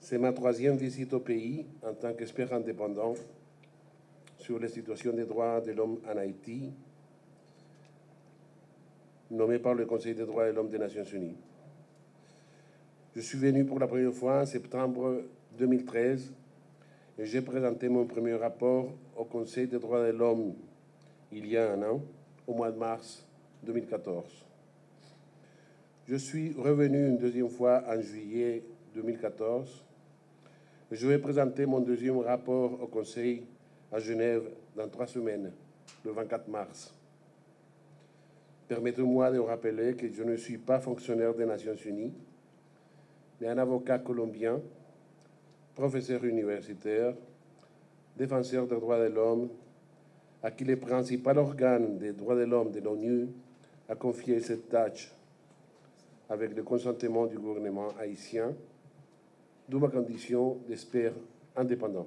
C'est ma troisième visite au pays en tant qu'expert indépendant sur les situations des droits de l'homme en Haïti, nommé par le Conseil des droits de l'homme des Nations Unies. Je suis venu pour la première fois en septembre 2013 et j'ai présenté mon premier rapport au Conseil des droits de l'homme il y a un an, au mois de mars 2014. Je suis revenu une deuxième fois en juillet 2014. Je vais présenter mon deuxième rapport au Conseil à Genève dans 3 semaines, le 24 mars. Permettez-moi de vous rappeler que je ne suis pas fonctionnaire des Nations Unies, mais un avocat colombien, professeur universitaire, défenseur des droits de l'homme, à qui le principal organe des droits de l'homme de l'ONU a confié cette tâche avec le consentement du gouvernement haïtien, d'où ma condition d'expert indépendant.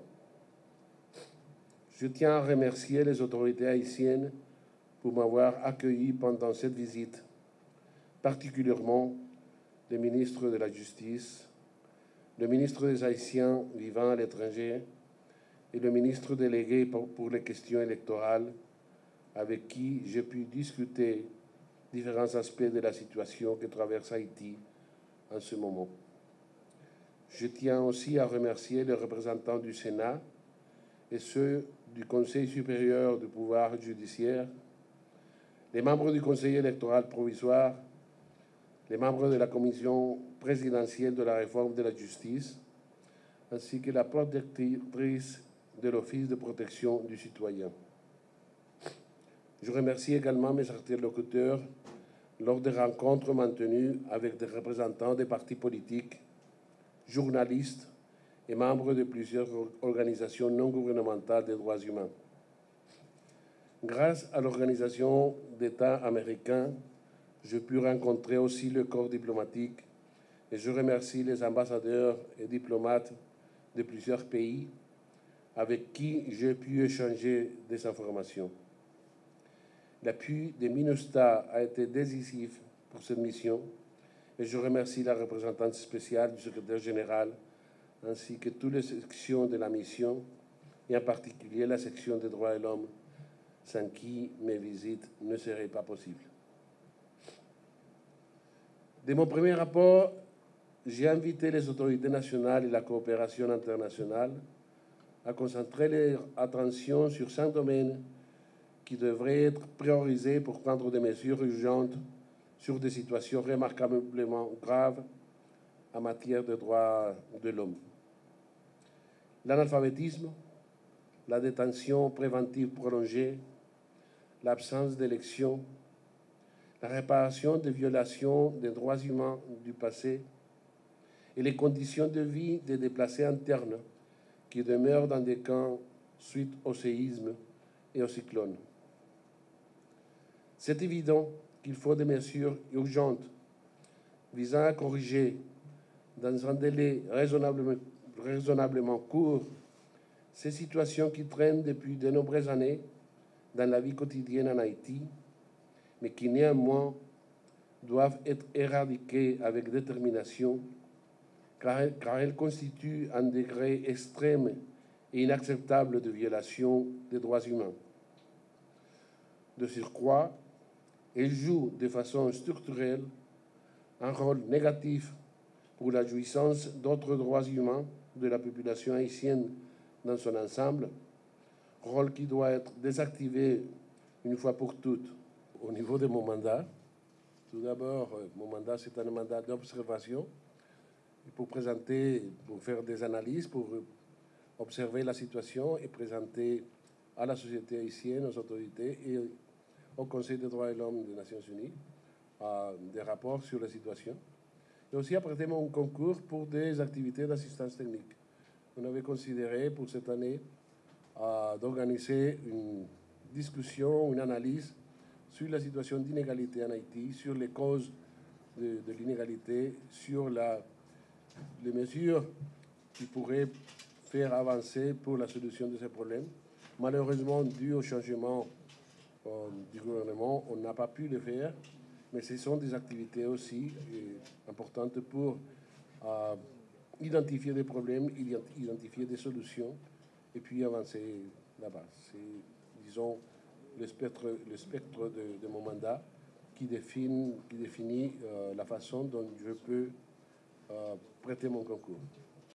Je tiens à remercier les autorités haïtiennes pour m'avoir accueilli pendant cette visite, particulièrement le ministre de la Justice, le ministre des Haïtiens vivant à l'étranger et le ministre délégué pour les questions électorales, avec qui j'ai pu discuter différents aspects de la situation que traverse Haïti en ce moment. Je tiens aussi à remercier les représentants du Sénat et ceux du Conseil supérieur du pouvoir judiciaire, les membres du Conseil électoral provisoire, les membres de la Commission présidentielle de la réforme de la justice, ainsi que la protectrice de l'Office de protection du citoyen. Je remercie également mes interlocuteurs lors des rencontres maintenues avec des représentants des partis politiques, journalistes et membres de plusieurs organisations non gouvernementales des droits humains. Grâce à l'Organisation d'État américain, j'ai pu rencontrer aussi le corps diplomatique et je remercie les ambassadeurs et diplomates de plusieurs pays avec qui j'ai pu échanger des informations. L'appui des MINUSTAH a été décisif pour cette mission et je remercie la représentante spéciale du secrétaire général ainsi que toutes les sections de la mission et en particulier la section des droits de l'homme sans qui mes visites ne seraient pas possibles. De mon premier rapport, j'ai invité les autorités nationales et la coopération internationale à concentrer leur attention sur 5 domaines qui devraient être priorisés pour prendre des mesures urgentes sur des situations remarquablement graves en matière de droits de l'homme. L'analphabétisme, la détention préventive prolongée, l'absence d'élections, la réparation des violations des droits humains du passé et les conditions de vie des déplacés internes qui demeurent dans des camps suite au séisme et au cyclone. C'est évident qu'il faut des mesures urgentes visant à corriger dans un délai raisonnablement court ces situations qui traînent depuis de nombreuses années dans la vie quotidienne en Haïti, mais qui néanmoins doivent être éradiquées avec détermination, car elles constituent un degré extrême et inacceptable de violation des droits humains. De surcroît, elles jouent de façon structurelle un rôle négatif pour la jouissance d'autres droits humains de la population haïtienne dans son ensemble, rôle qui doit être désactivé une fois pour toutes. Au niveau de mon mandat, tout d'abord, mon mandat, c'est un mandat d'observation pour faire des analyses, pour observer la situation et présenter à la société haïtienne, aux autorités et au Conseil des droits de l'homme des Nations Unies des rapports sur la situation. Et aussi apprêter mon concours pour des activités d'assistance technique. On avait considéré pour cette année d'organiser une discussion, une analyse sur la situation d'inégalité en Haïti, sur les causes de l'inégalité, sur les mesures qui pourraient faire avancer pour la solution de ces problèmes. Malheureusement, dû au changement du gouvernement, on n'a pas pu le faire, mais ce sont des activités aussi importantes pour identifier des problèmes, identifier des solutions, et puis avancer là-bas. C'est, disons, le spectre de mon mandat qui définit la façon dont je peux prêter mon concours.